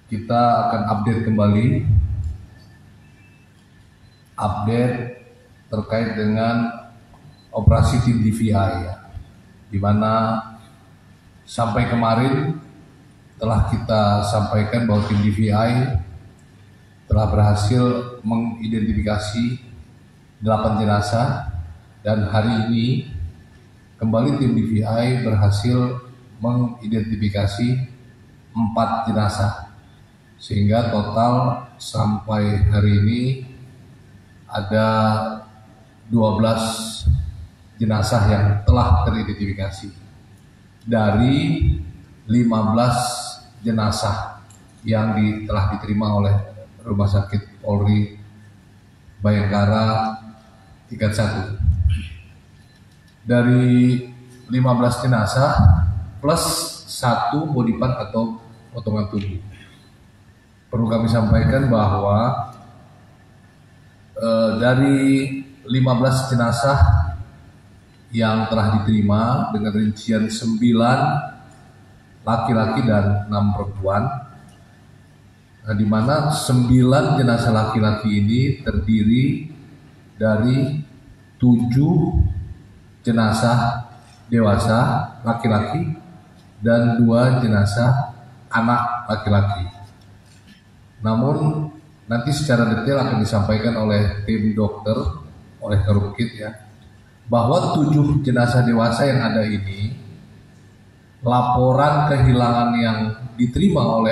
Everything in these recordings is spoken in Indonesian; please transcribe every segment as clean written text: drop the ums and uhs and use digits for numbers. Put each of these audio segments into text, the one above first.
kita akan update kembali terkait dengan operasi tim DVI ya, di mana sampai kemarin telah kita sampaikan bahwa tim DVI telah berhasil mengidentifikasi 8 jenazah dan hari ini kembali tim DVI berhasil mengidentifikasi 4 jenazah, sehingga total sampai hari ini ada 12 jenazah yang telah teridentifikasi dari 15 jenazah yang telah diterima oleh Rumah Sakit Polri Bayangkara tingkat 1. Dari 15 jenazah plus 1 body part atau potongan tubuh. Perlu kami sampaikan bahwa dari 15 jenazah yang telah diterima dengan rincian 9 laki-laki dan 6 perempuan, di mana 9 jenazah laki-laki ini terdiri dari 7 jenazah dewasa laki-laki dan 2 jenazah anak laki-laki. Namun nanti secara detail akan disampaikan oleh tim dokter, oleh Karukit ya, bahwa 7 jenazah dewasa yang ada ini, laporan kehilangan yang diterima oleh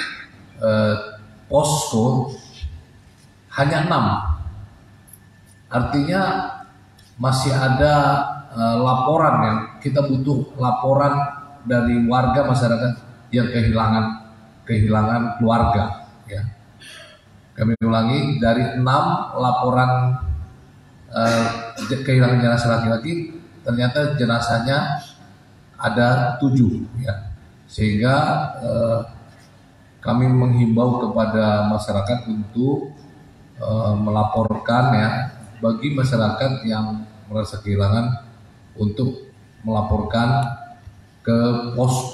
posko hanya 6. Artinya masih ada laporan yang kita butuh, laporan dari warga masyarakat yang kehilangan keluarga ya. Kami ulangi, dari 6 laporan kehilangan jenazah laki-laki, ternyata jenazahnya ada 7 ya. Sehingga kami menghimbau kepada masyarakat untuk melaporkan ya, bagi masyarakat yang merasa kehilangan untuk melaporkan ke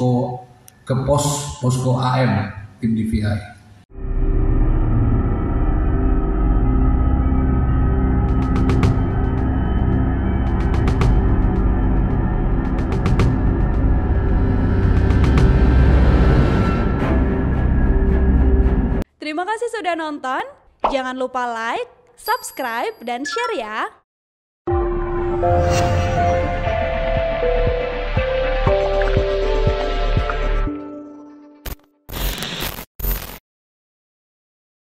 posko AM tim DVI. Terima kasih sudah nonton. Jangan lupa like, subscribe, dan share ya.